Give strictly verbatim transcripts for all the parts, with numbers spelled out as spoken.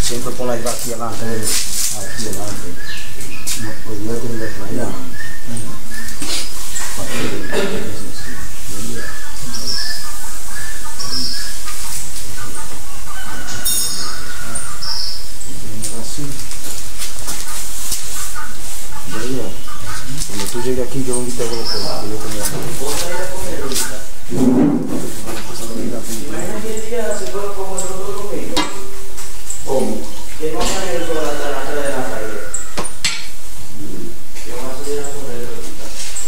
Siempre pon la aquí adelante. Aquí adelante. No podía tener que traer. Así. Cuando tú llegues aquí, yo invito a los que yo comía. ¿Vos vas a ir a comer ahorita? ¿Qué día se puede comer nosotros domingo? ¿Cómo? Que no sale el sol hasta las tres de la tarde. Que vamos a salir a correr ahorita.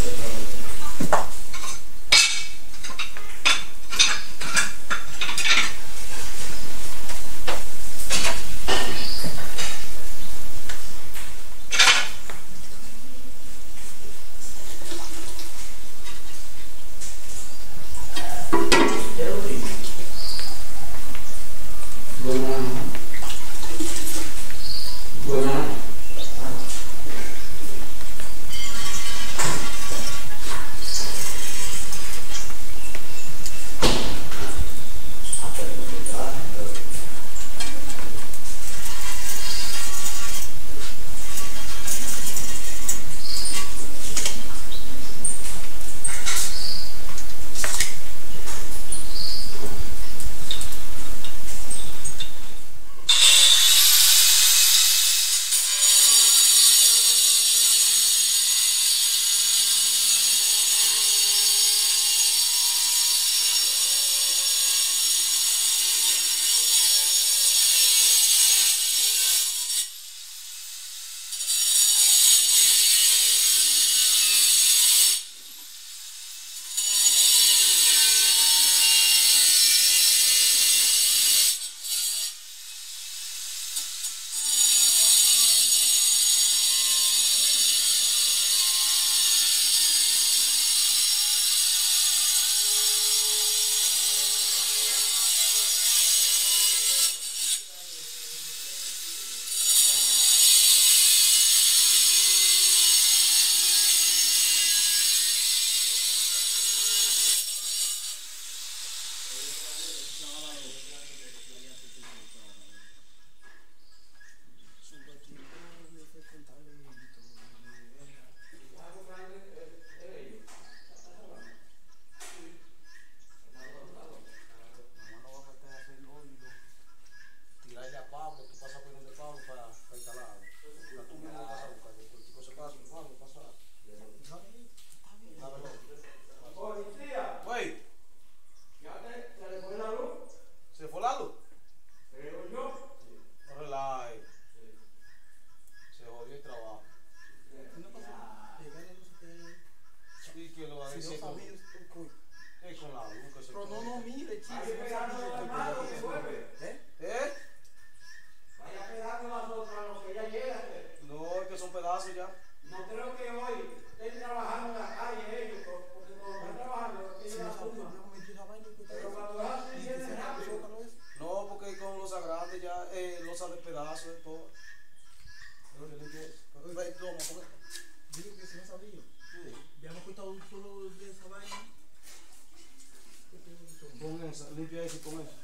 Limpia eso y pon eso.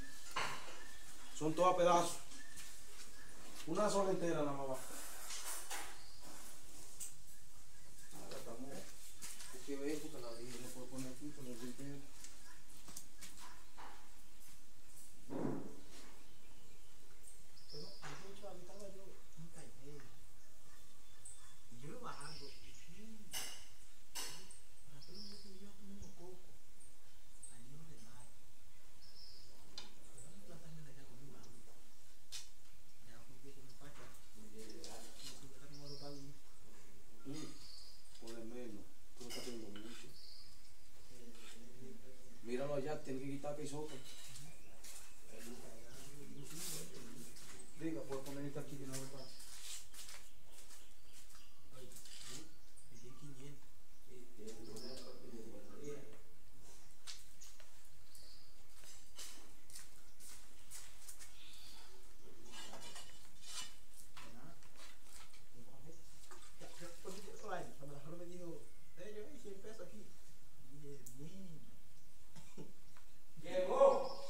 Son todos a pedazos. Una sola entera nada más. Ahora estamos. Hay que ver porque la dije, no puedo poner aquí con el limpio. Pero mucho habitaba yo un taller. Y yo bajando. Para hacer un día yo tomé un coco. Año de mar. Por lo menos, tú estás haciendo mucho. Míralo allá, tiene que quitar que soca. Diga, puedes poner esto aquí que no me pasa. Llegó.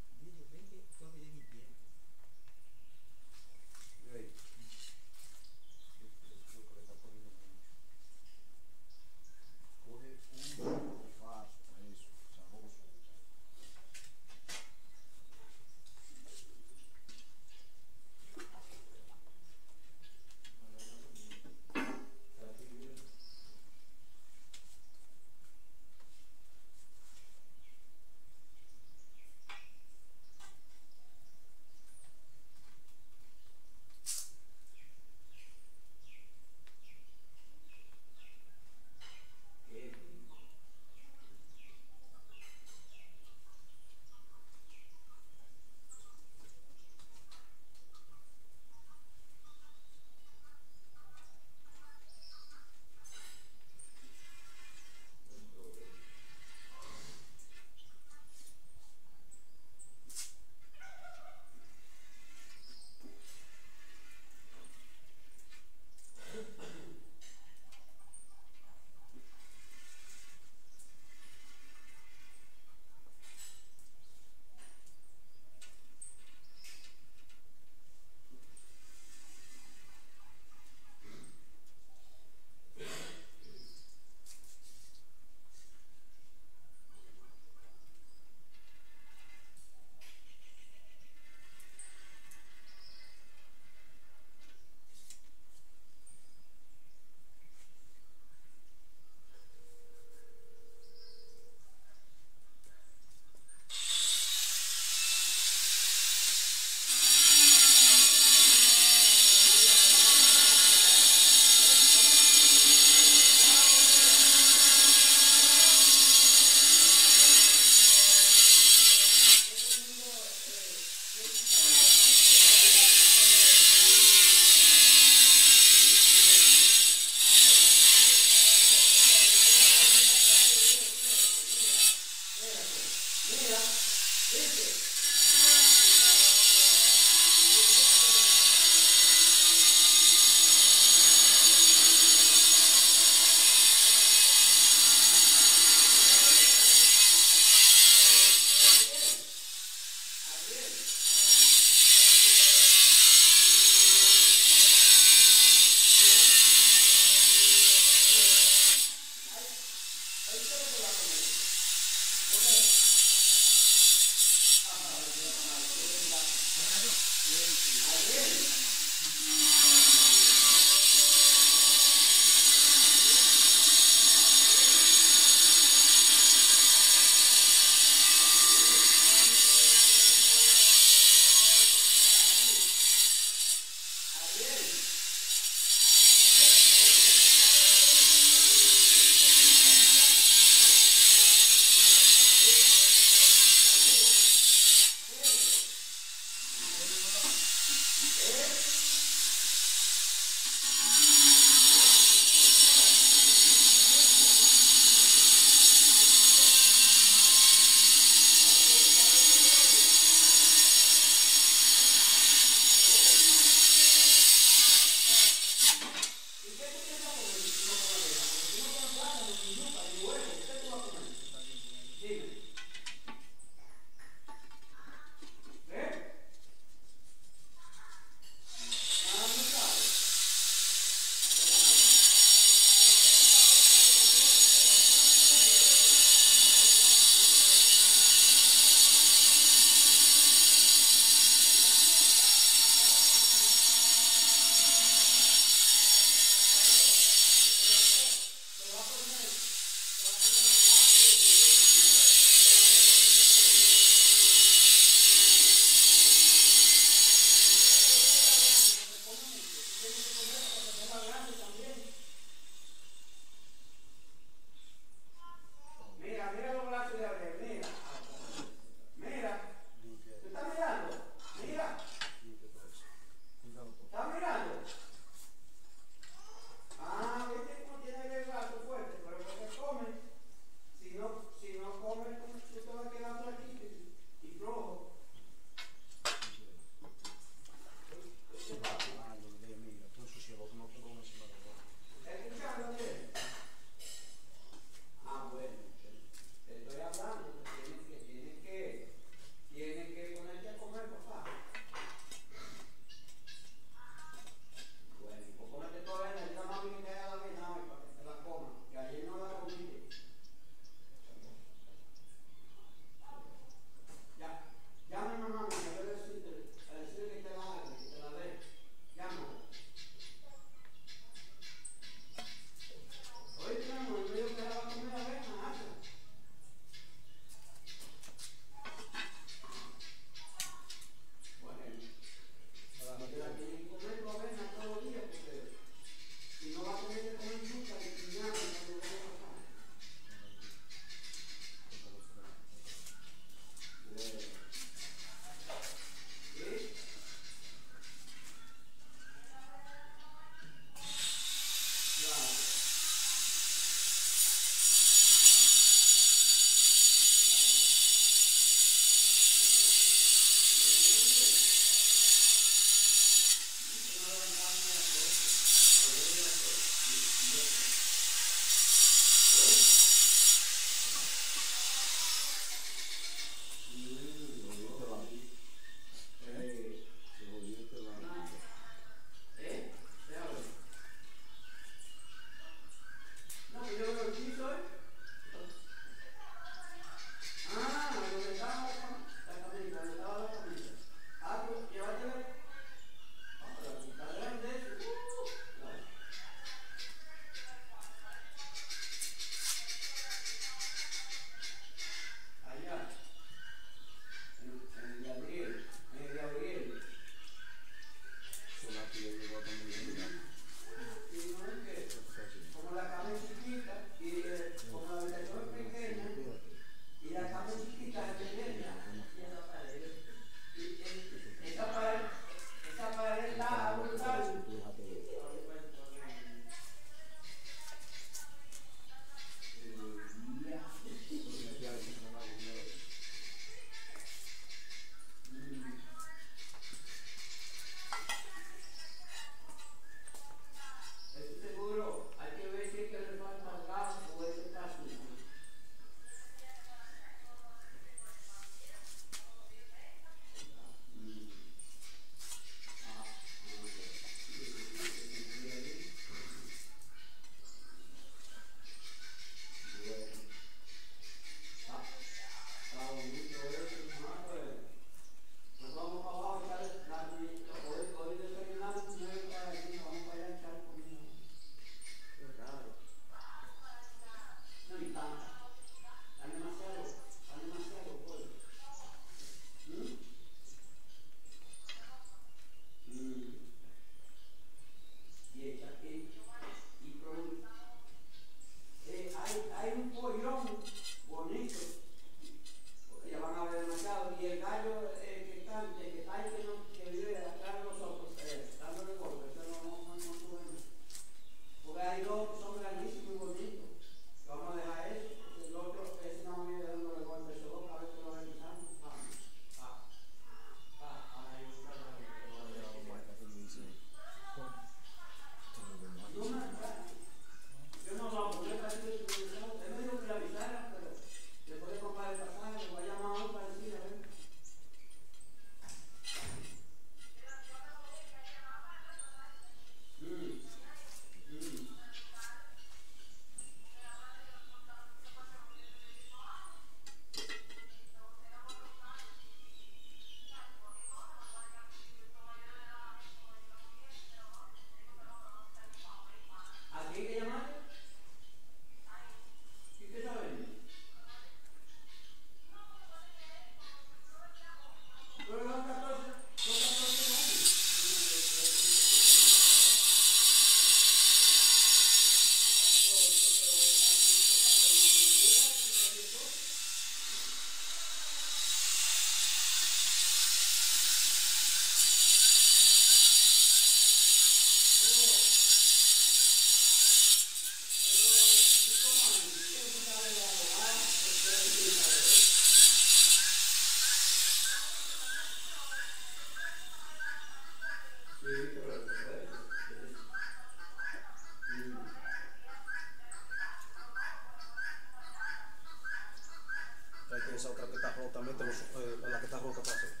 esa otra que está rota, mételo, eh, la que está rota para hacer.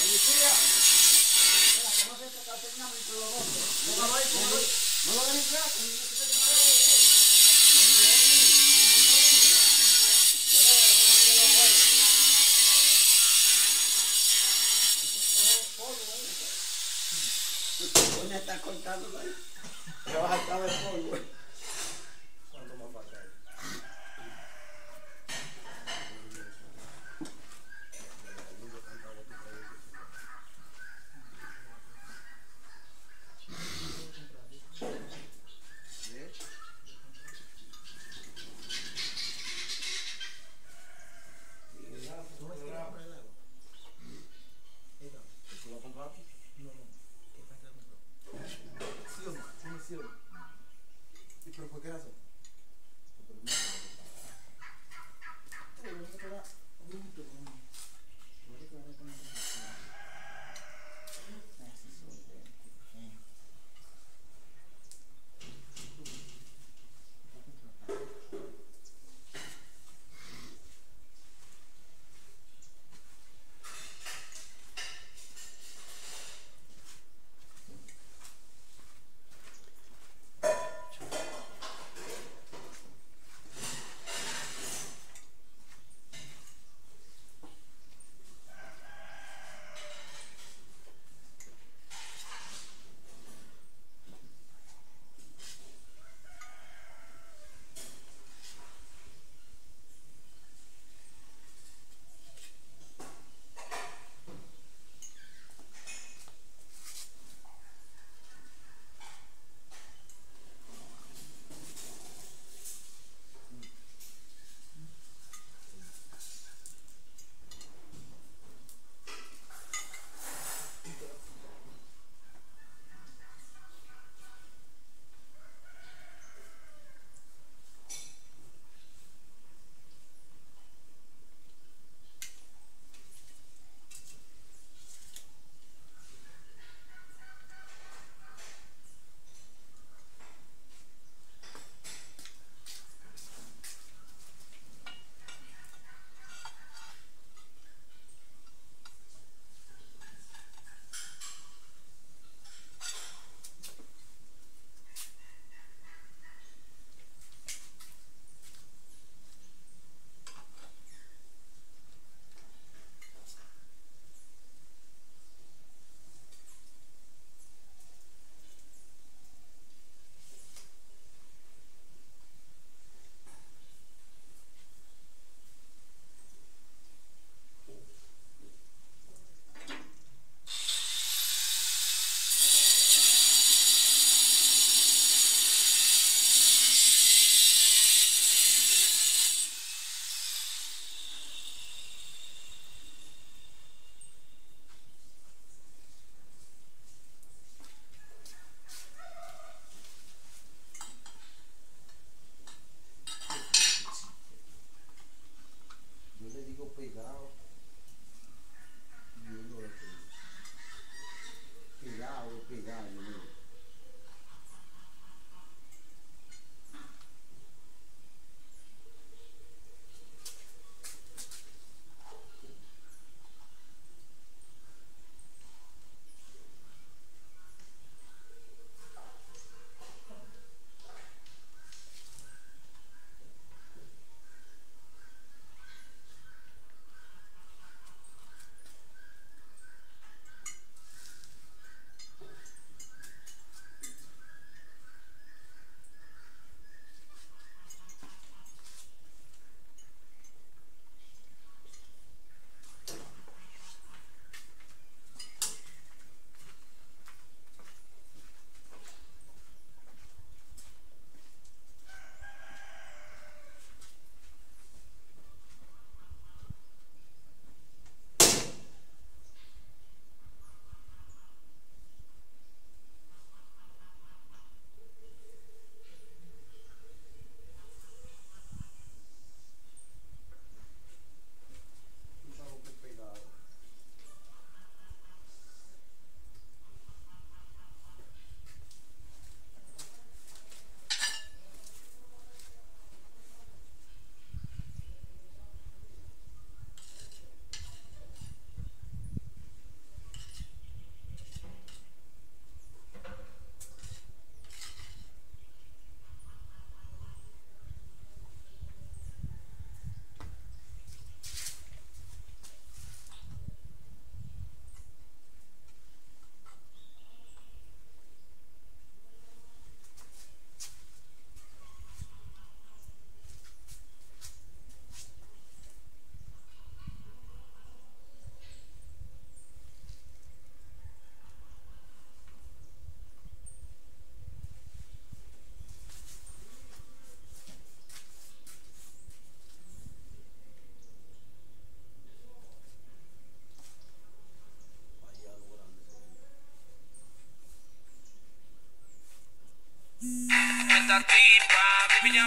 Policía. Espera, que no se te está enseñando entre los dos. Póngalo ahí, póngalo ahí. No lo dejes entrar. Me está cortando ahí. Te vas a estar de polvo. ¿Cuánto más falta ahí? ¿Tú lo compraste? No, no. ¿Qué pasa? ¿Sí o no? ¿Sí o no?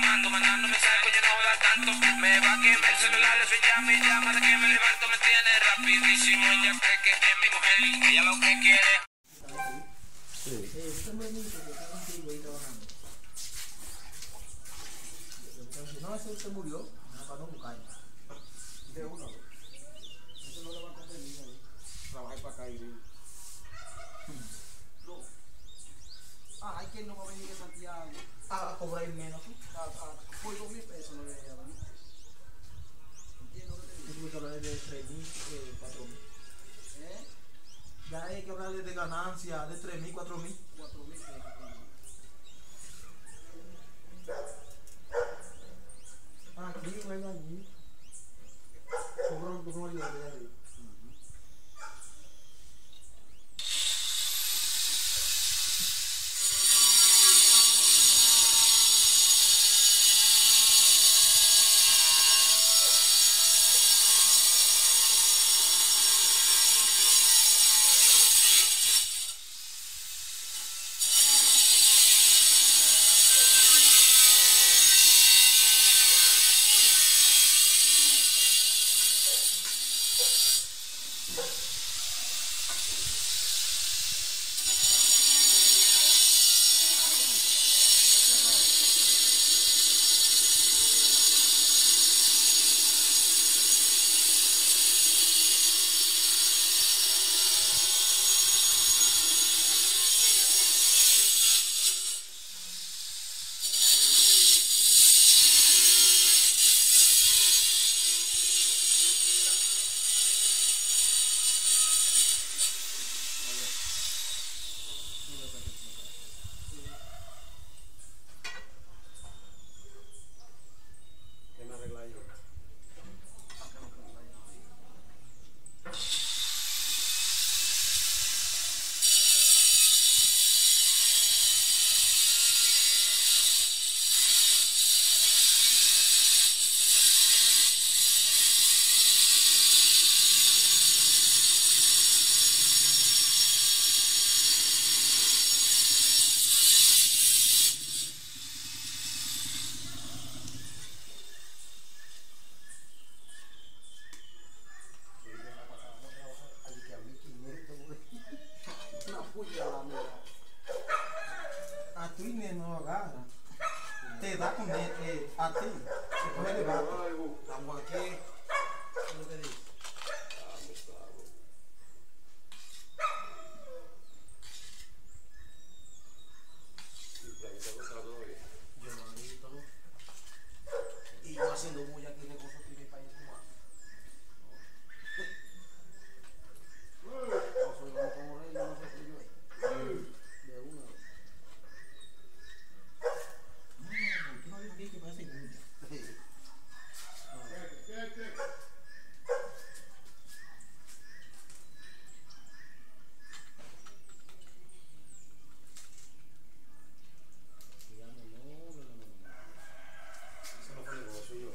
llamando, mandando mensajes, coño, no jodas tanto. Me va a quemar el celular, le llama y llama, de que me levanto, me tiene rapidísimo. Ella cree que es mi mujer y ella lo que quiere. Sí. Eh, usted me dice que está contigo ahí trabajando. No, ese se murió. No, para no buscar. De uno. Eso no le va a convenir. ¿No? Trabajar para acá y venir. No. Ah, hay quien no va a venir de Santiago. Ah, a cobrar menos. A, a, por dos mil pesos no le voy a venir. ¿Entiendes lo que te digo? Tengo que hablar de tres mil, cuatro mil. ¿Eh? Ya hay que hablarle de ganancia de tres mil, cuatro mil. cuatro mil pesos. Aquí no hay allí. Sobró como el de arriba. ¿Qué me arregla yo? Una puya la mera. A tu y no agarra. Te da con él, eh, a ti. Se pone de bajo. Estamos aquí. Es lo que dice. Yo no necesito, ¿no? Y yo haciendo bulla aquí de cosas que mi país cubano. No soy loco como rey, yo no sé qué yo es. De una vez. No, tú no dices que parece bulla. Dígame, no, no, no, no, no. Eso no fue negocio, yo.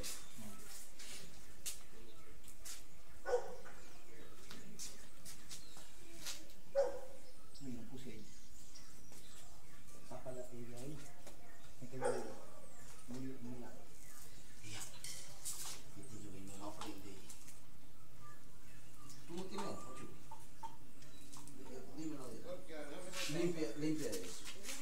Mira, puse ahí. Sácala y de ahí. Es que le muy, muy largo. Este yo me va a prender. ¿Tú no tienes otro, chico? Dímelo de eso. Limpia, limpia eso.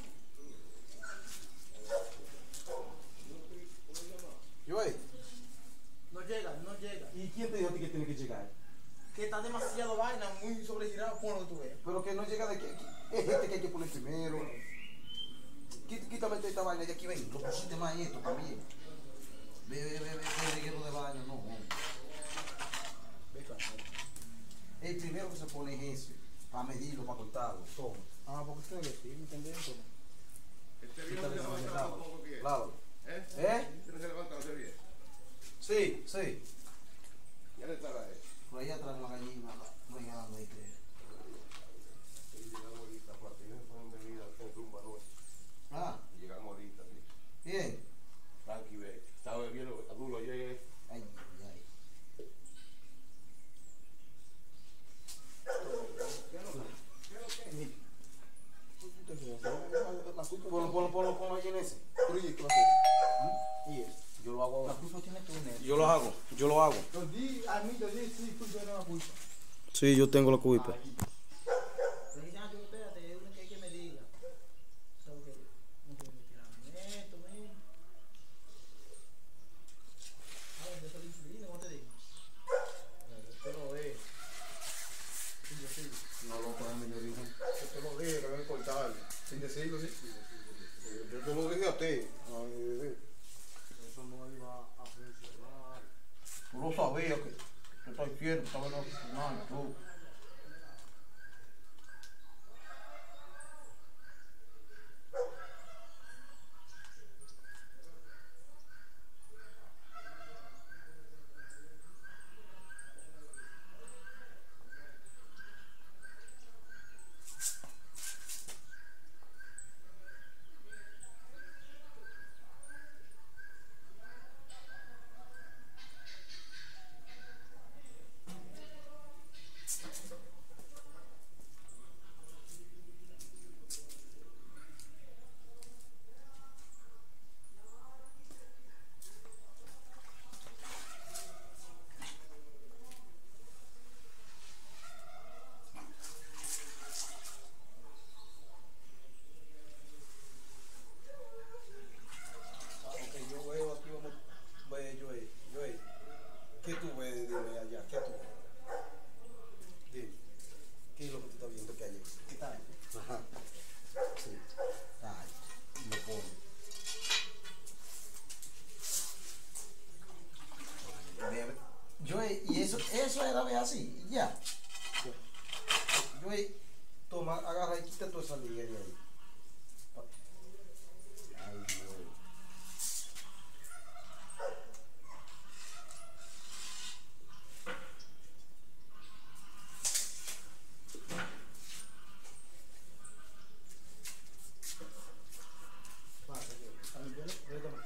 Yo, eh. No llega, no llega. ¿Y quién te dijo a ti que tiene que llegar? Que está demasiado vaina, muy sobregirado. Pon lo que tú veas. Pero que no llega de que es este que hay que poner primero. Quí- Quítame esta vaina de aquí, ven. Lo pusiste más esto también. Ve, ve, ve, ve, ve, reguero de baño, no, hombre. Ve, claro. El primero que se pone es ese, para medirlo, para cortarlo. Toma. Ah, porque usted le decía, ¿me entendés? Este viejo Quítale se esa levanta vaina, tampoco que. lávalo. ¿Eh? ¿Eh? Este no se levanta, no se ríe. Sí, sí. Ya le estará él. Por ahí atrás de la gallina, regando ahí que. Y llegamos ahorita, para que no se ponen bebidas en rumba noche. Ah, Y llegamos ahorita, sí. bien. Tranqui, ve. Estaba bebiendo a duro ayer. Ay, ay, ay. Ponlo, ponlo, ponlo, ponlo ahí en ese. Pero, ¿y qué va a hacer? hago La ahora. culpa tiene tú, Ned. Yo lo hago, yo lo hago. Yo di, a mí yo di, sí, tú tienes la culpa. Sí, yo tengo la culpa. Le dije, ah, yo espérate, es uno que hay que me diga. ¿Sabes qué? No quiero tirarme esto, men. A ver, yo soy insulina, ¿cómo te digo? Usted lo ve. Sí, yo sí. No lo podemos, yo digo. Yo te lo dije, que no cortar. Sin decirlo, sí. Yo te lo dije a ti. Ay, sí. Eso no iba a funcionar. Tú lo sabías que yo estoy fiel, estaba en la oficina, tú. Ok, yo veo aquí, vamos. Ve, yo, yo, ¿qué tú ves? Dime allá, ¿qué tú ves? Dime, ¿qué es lo que tú estás viendo que hay ahí? ¿Qué tal? Ajá. Sí. Ay, lo pongo. Bebe. Yo, y eso, eso era de así, y ya. Yo, toma, agarra y quita toda esa línea de ahí. Ay, Dios. Pasa, que, a limpiarlo, préstame.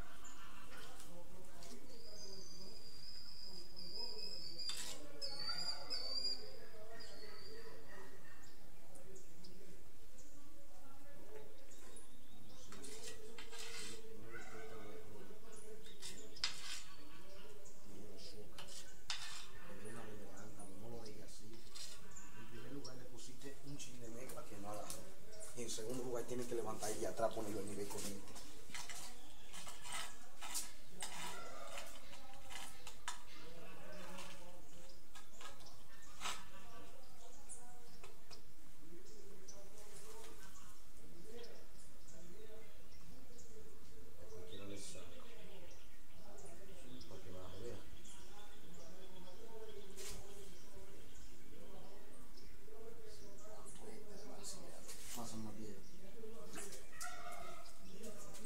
Y en segundo lugar tienen que levantar y atrás ponerlo a nivel corriente. Cualquiera le saca. Para que baje, vea. Pasa más bien.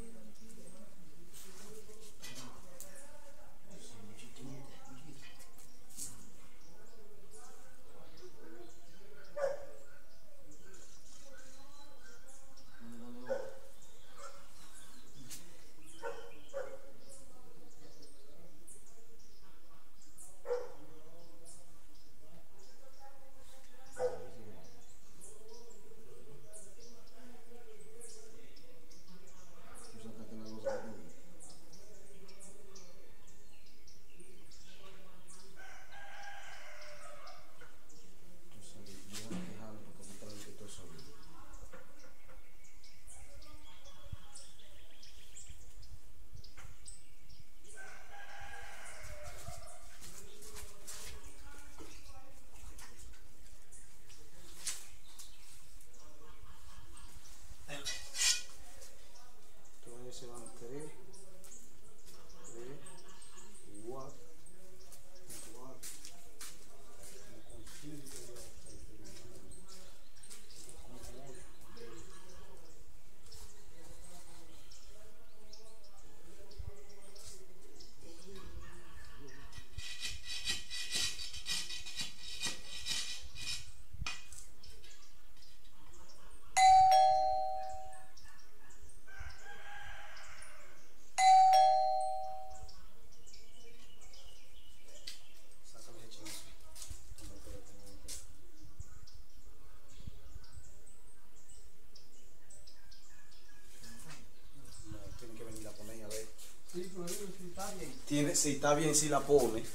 pone, si está bien, si la pone.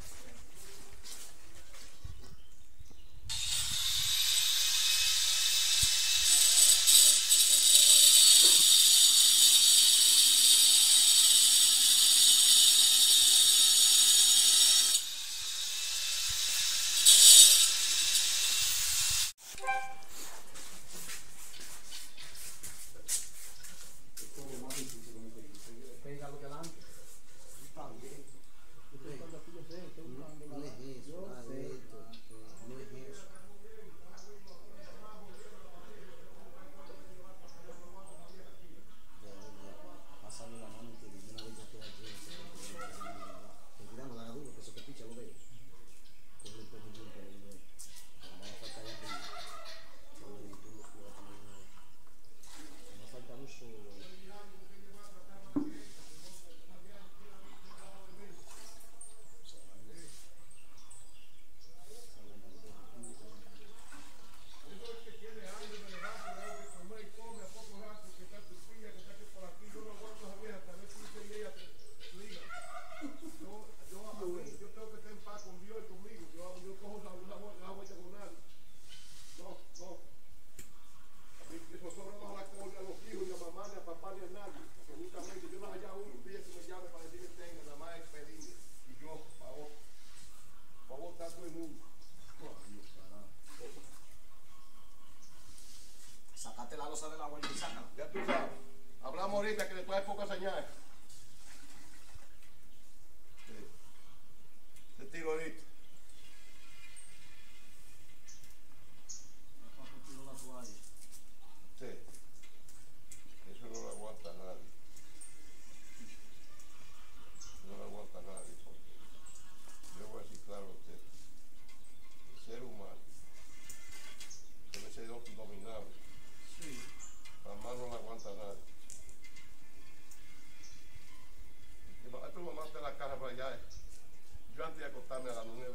Sacate la losa de la vuelta y sácala. Ya tú sabes. Hablamos ahorita que después hay pocas señales. Sí. Te tiro ahorita. Sí. Eso no lo aguanta nadie. No lo aguanta nadie. Porque yo voy a decir claro a usted. El ser humano debe ser dominable. Sí. La mano no la aguanta nadie. Tú mamá te la cara para allá. Yo antes de acostarme a la nueve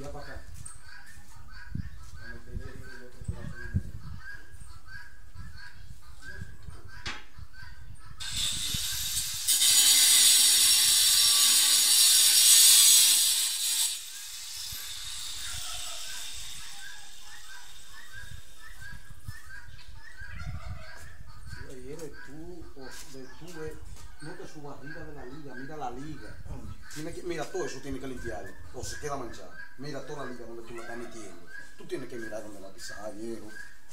ya para acá. Vamos a pedir el otro pedazo de medio. Sí, eres tú, o de tú, ves, no te subas arriba de la liga, mira la liga. Tiene que, mira, todo eso tiene que limpiarlo, o se queda manchado. Mira toda la liga donde tú la estás metiendo. Tú tienes que mirar donde la pisas, viejo.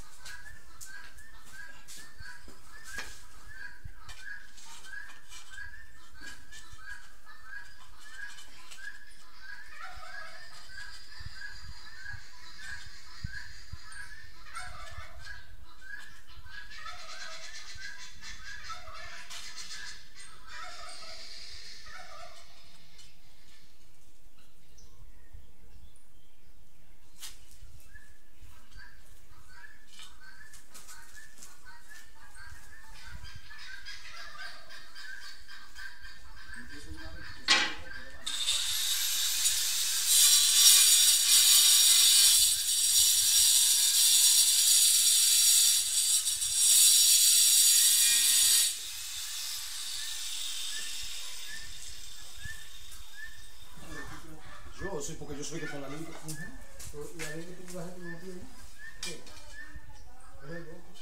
Yo sí, porque yo soy de con la liga. Y a ver que tú la gente no tiene. ¿Qué? Es el loco.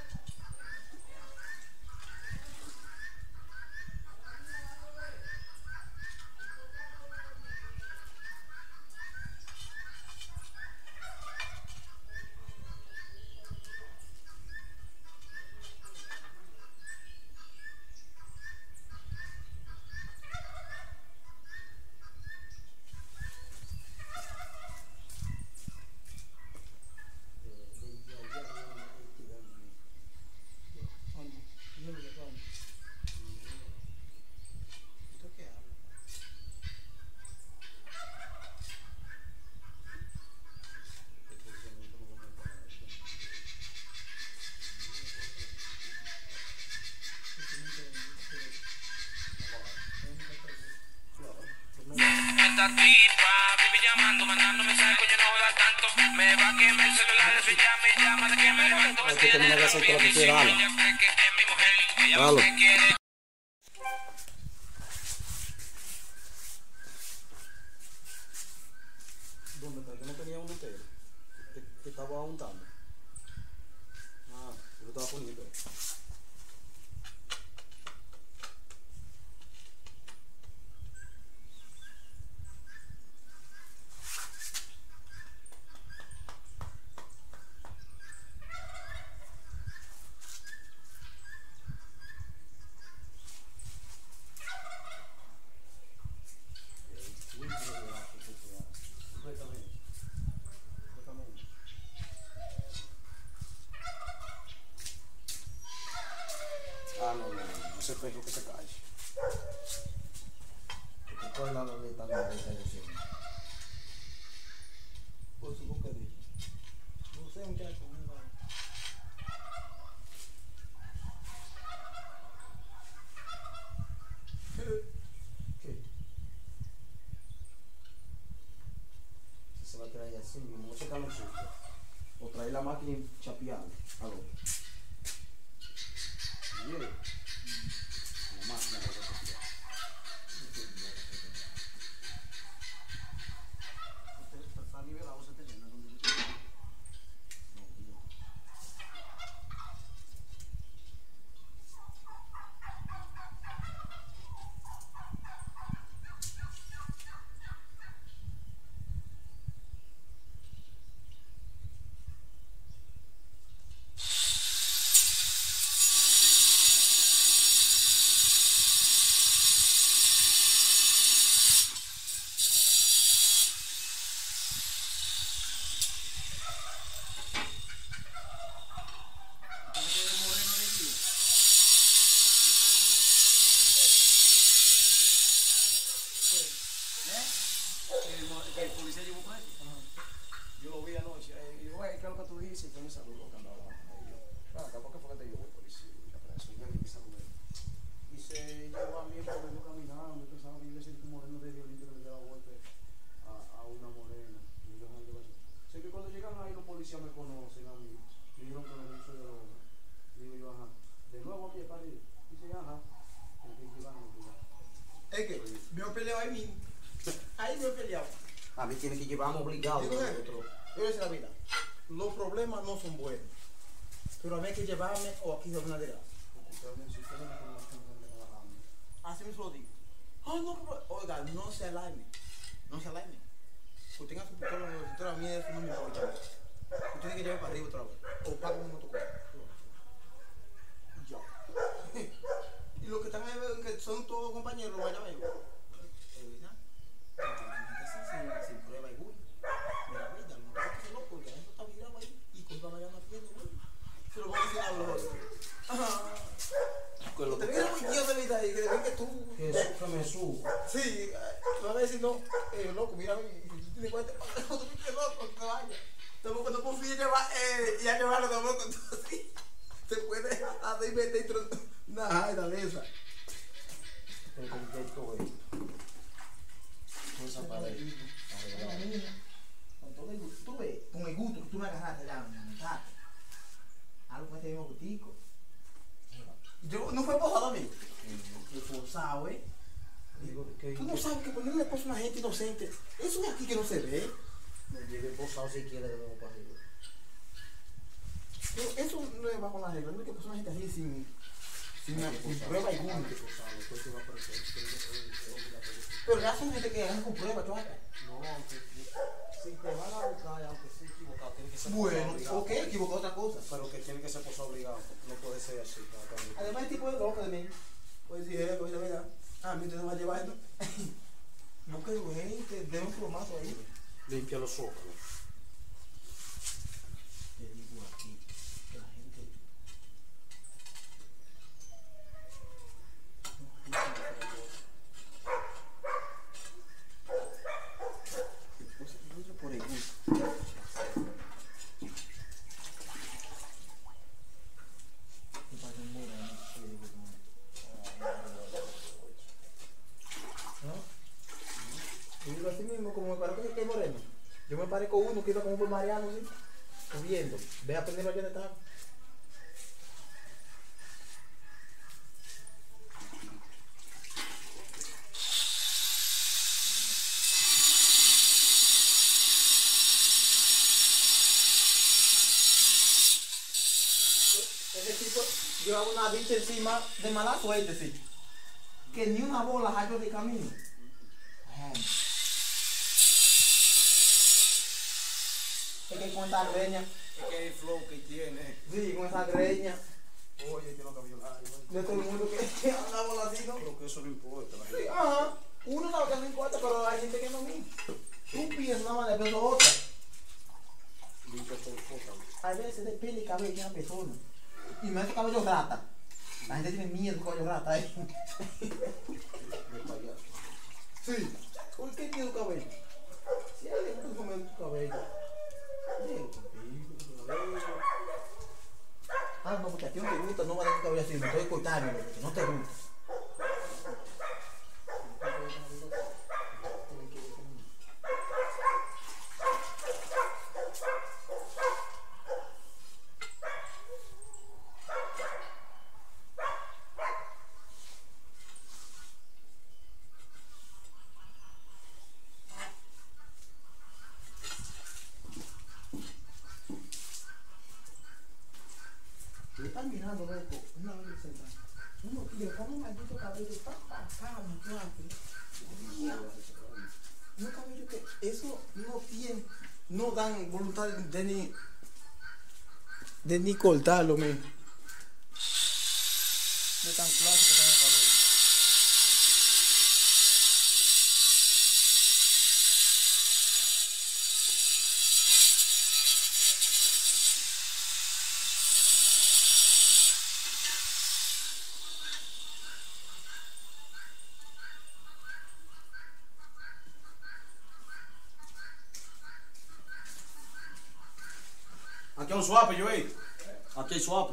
Esta tipa vive llamando, mandando mensajes, coño, no joda tanto. Me va a quemar el celular, le llama y llama de que me levanto. Me tiene rapidísimo, ella cree que es mi mujer. Ella lo que quiere. ¿Dónde está? Yo no tenía uno entero. Que, que estaba untando. Ah, yo lo estaba poniendo. Ah, no, no, no, ese perro que se calle. Porque toda la lolita no está yo siempre. Por su boca de no sé, muchacho, no va. ¿Qué? Si se va a traer así mismo, no se cae sucio. O traer la máquina y chapearle al otro. Yeah. La máquina lo va a chapear. Está nivelado, se te llena donde yo estoy. No, no. El policía llevó preso. Yo lo vi anoche. Eh, y yo, güey, ¿qué es lo que tú dices? Y fue mi saludo que andaba hablando. Y yo, claro, acá, ¿por qué fue que te llevó el policía? Y yo, preso. Y yo, mi saludo. Y se llevó a mí porque yo caminando. Tú sabes, yo decía que un moreno de violín que le dio golpe a, a una morena. Y Es que me he peleado ahí mismo. Ahí me he peleado. A mí tiene que llevarme obligado. Digo, jefe, nosotros. yo le decía la vida, los problemas no son buenos, pero a mí hay que llevarme o aquí de una de así mismo lo digo. Ah, no, pero- oiga, no se alarme, no se alarme. Usted tenga su pistola, su pistola, a mí eso no me importa. Usted tiene que llevar para arriba otra vez, o paga un motoconcho. Ya. Y los que están ahí, que son todos compañeros, vaya a ver. Es verdad. Sin, sin prueba y bullying. Mira, mira, no te que loco, ya eso está virado ahí. Y con van a llamar piedra, güey. Se lo voy a decir a los otros. Ajá. Que lo Te que- viene muy tío de vida y que ven que tú. que su- que me suba. Sí, eh, te van a decir, no, eh, loco, mira, y si tú tienes cuenta, tú pinche loco, que vaya. Tampoco no confíes llevar, eh, y a llevarlo tampoco, entonces, se puede hacer meter dentro de una jaida de esa. El contexto, güey. Esa pared. Con todo el gusto, tú ves, con el gusto que tú me agarraste ya, me montaste. Algo con este mismo gustico. Yo, no fue posado a mí. Fue forzado, ¿eh? Digo, que- Tú no sabes que ponerle esposo a una gente inocente, eso es aquí que no se ve. Me lleve posado si quiere de nuevo para arriba. Pero eso no es bajo la regla, no es que poner una gente así sin, sin, sin prueba y Hay bullying. que posarlo, después se va a aparecer. Pero ya son gente que agarran con prueba, tú sabes. No, aunque si te van a buscar, aunque sea equivocado, tiene que ser Bueno, posado obligado. ok, equivocó otra cosa. Pero que tiene que ser posado obligado, no puede ser así. tratando. Además, el tipo de loco de mí. Pues si es, pues de verdad. Ah, a mí usted no va a llevar esto. No que güey, que dé un plomazo ahí. Limpia los ojos. Te digo aquí que la gente. Después se lucha por el gusto. Me parece un muro, ¿no? Sí, digo, ¿no? Yo digo así mismo, como me parece que es moreno. Yo me parezco uno que iba como por Mariano, ¿sí? Subiendo. Ve a prenderlo allá de tarde. Ese tipo llevaba una bicha encima de mala suerte, sí. Que ni una bola halló de camino. Ay. Es que con esa greña, Es que el flow que tiene. sí, con esa greña, Oye, tiene los cabellos largos. de todo el mundo que anda voladito. Pero que eso no importa. La Sí, gente. ajá. Uno sabe que no importa, pero hay gente que no mira. Tú piensas una manera, pero otra. Limpia todo el foto. Hay veces de pelo y cabello de una persona. Y me hace cabello rata. La gente tiene miedo de cabello rata, ¿eh? De payaso. Sí. ¿Por qué tiene tu cabello? Si a él le gusta comer tu cabello. Déjalo contigo, tu cabello. Ah, no, porque a ti no te gusta, no va a dar tu cabello así, me estoy cortando, porque no te gusta. Yo estaba mirando, loco, una vez sentada. Uno que le pone un maldito cabello tan bacano, claro. Un cabello que eso no tiene, no dan voluntad de ni, de ni cortarlo, men. De tan clásico que tiene el cabello. Aquí hay un swap, yo, eh. Aquí hay swap.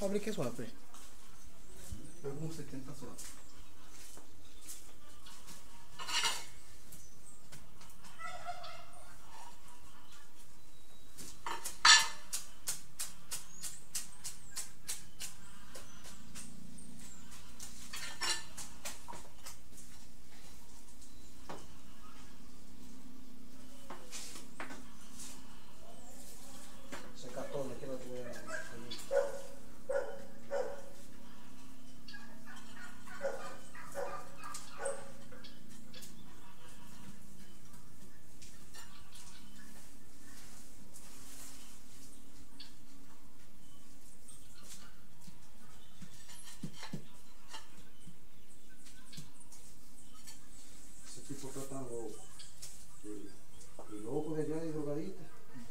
abrir que suave. Pero como setenta suave. Ese cartón, aquí lo tuve ahí. Ese tipo está tan loco. Y, y loco de allá de drogadita.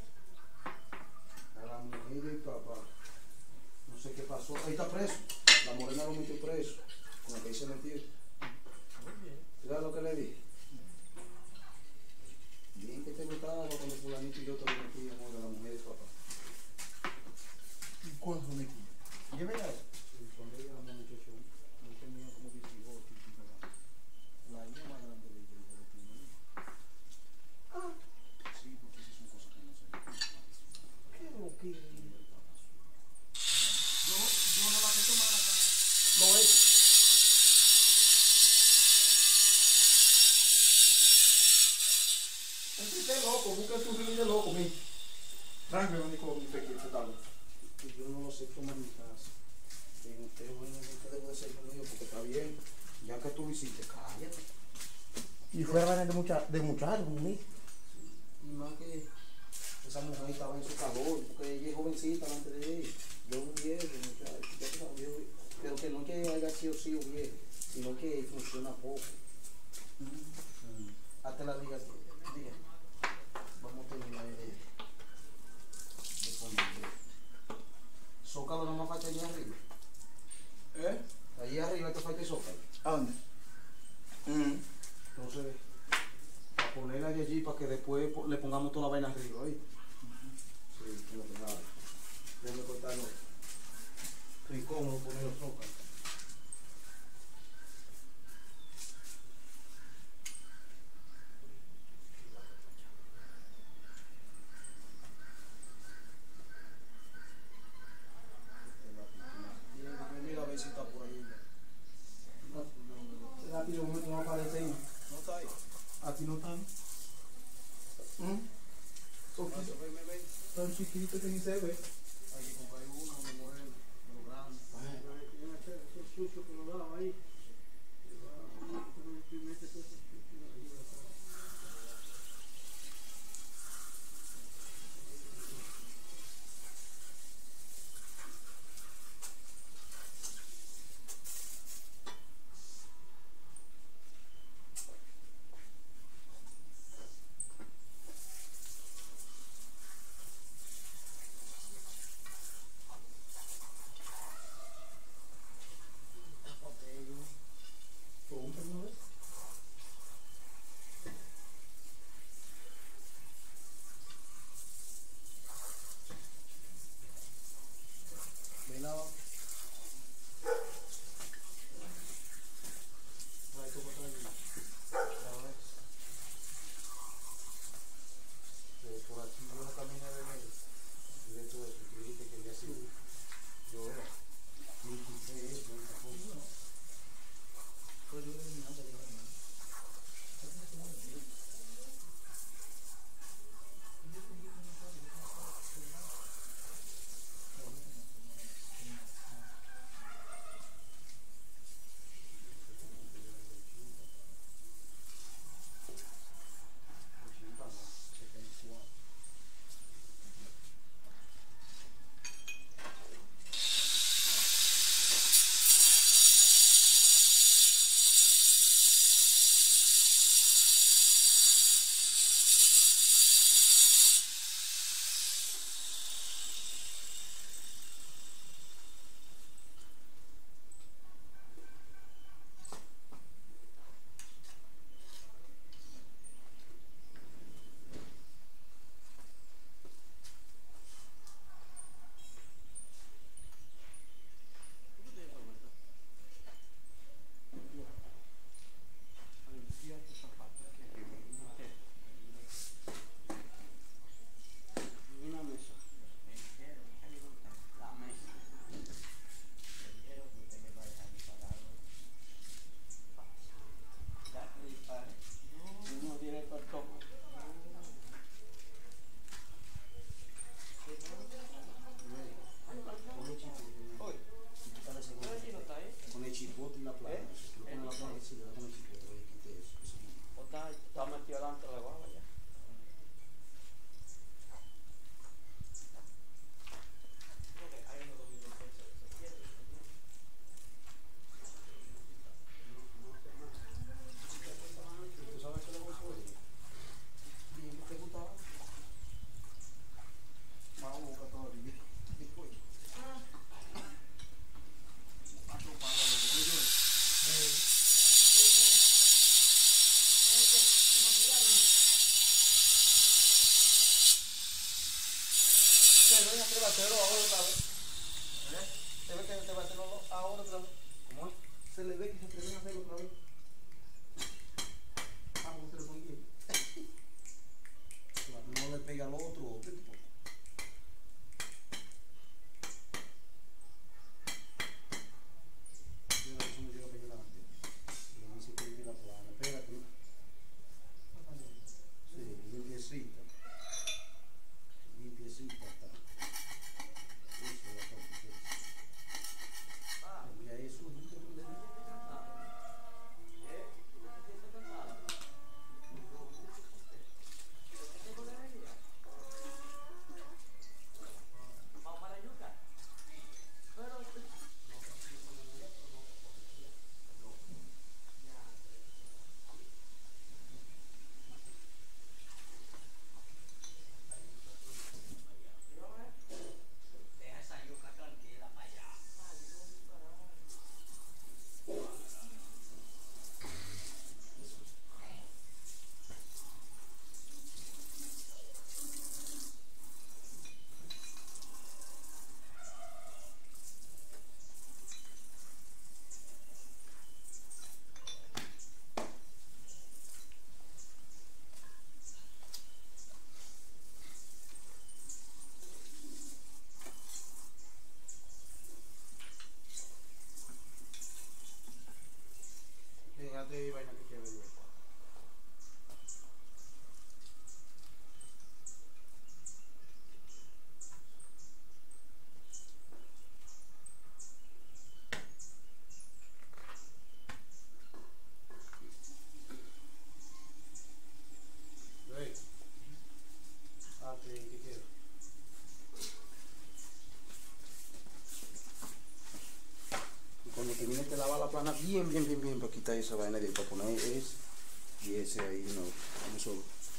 A la mujer y el papá. No sé qué pasó. Ahí está preso. La morena lo metió preso. Con la que hice mentir. ¿Sabes lo que le dije? Bien que te gustaba cuando fulanito y yo te lo metíamos de la mujer y el papá. ¿Y cuánto me quilla? Lleve ya. Y cuando ella era muchacho, yo tenía como dieciocho, diecinueve. La hija más grande de ella, ella tiene un hijo. Ah, Sí, porque esas son cosas que no se qué lo que. Yo, yo no la meto más acá. Lo es. Usted es loco, busca su río de loco, mi. Tranquilo, Nico, mi pequeño, ¿qué tal? Que yo no lo sé tomar en mi casa. Que usted, bueno, nunca debo de ser conmigo porque está bien. Ya que tú lo hiciste, cállate. Y fuera de mucha, de muchachos, mi. Y más que esa mujer estaba en su calor, porque ella es jovencita antes de ella. Yo un viejo, muchacho, ya tú sabes, viejo, pero que no es que haya sido sí o viejo, sino que funciona poco. Mm. Hazte la liga, diga. Vamos a terminar de, de poner. Zócalo no más falta allí arriba. ¿Eh? Allí arriba te falta el zócalo. ¿A dónde? Mm. Entonces, a ponerla de allí para que después po- le pongamos toda la vaina arriba, ¿oí? Sí, que lo que nada. Déjame cortarlo. Estoy incómodo poner los zócalos. Mira a ver si está por ahí ya. Rápido, un momento no aparece ahí. No está ahí. Aquí no están. ¿Mm? Son Ven, ven, ven. tan chiquitos que ni se ve. Hay que comprar uno de moreno, de lo grande. Esos sucios que lo daba ahí. hacerlo ahora otra vez. Se ve que se va a hacerlo ahora otra vez. ¿Cómo es? Se le ve que se atreven a hacerlo otra vez. Ah, ¿cómo se le pone aquí? No le pega al otro. ¿Qué tipo? Mira, eso no llega a pegar antes. Le dice que limpie la plana. Espérate. Sí, limpiecita. Limpiecita está. Eso va a estar. Limpia eso. Limpia tu dedo. Fíjate, vaina que quiero yo. Hey. Ah, ¿qué quiero? Y cuando termine te lava la plana bien, bien, bien, bien, para quitar esa vaina de ahí, para poner ese y ese ahí, no, no solo.